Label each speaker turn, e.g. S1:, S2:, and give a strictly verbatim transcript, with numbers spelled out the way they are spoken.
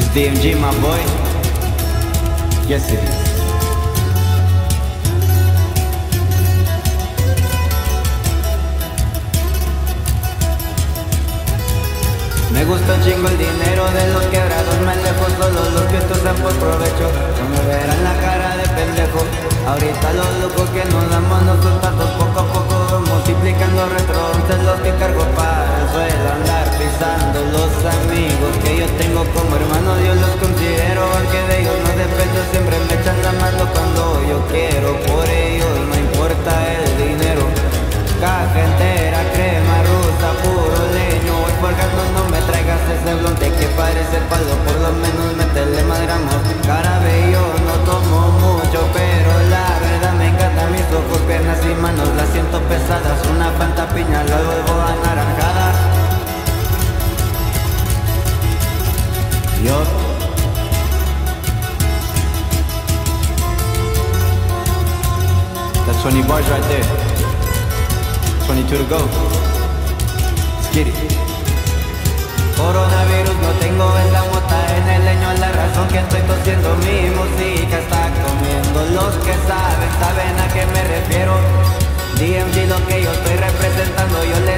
S1: D M G, my boy. Yes, it is. Me gusta un chingo el dinero de los quebrados, me alejo solo los que usan por provecho. No me verán la cara de pendejo. Ahorita los locos que nos damos nuestros pasos poco a poco, multiplicando retros los que cargo para el suelo, andar pisando los amigos que yo tengo como hermanos. Yo los considero, aunque de ellos no dependo, siempre me echan la mano cuando yo quiero. Por ellos no importa el dinero. Caja entera, crema rusa, puro leño. Voy colgando, no me traigas ese blonde que parece palo, por lo menos métele más gramos. Carabello no tomo mucho, pero la verdad me encanta. Mis ojos, piernas y manos las siento pesadas. Una fanta piña, la vuelvo anaranjada. Yo That's twenty bars right there. twenty-two to go. Let's get it. Coronavirus no tengo en la mota, en el leño la razón que estoy tosiendo. Mi música está comiendo. Los que saben, saben a qué me refiero. D M G lo que yo estoy representando. Yo le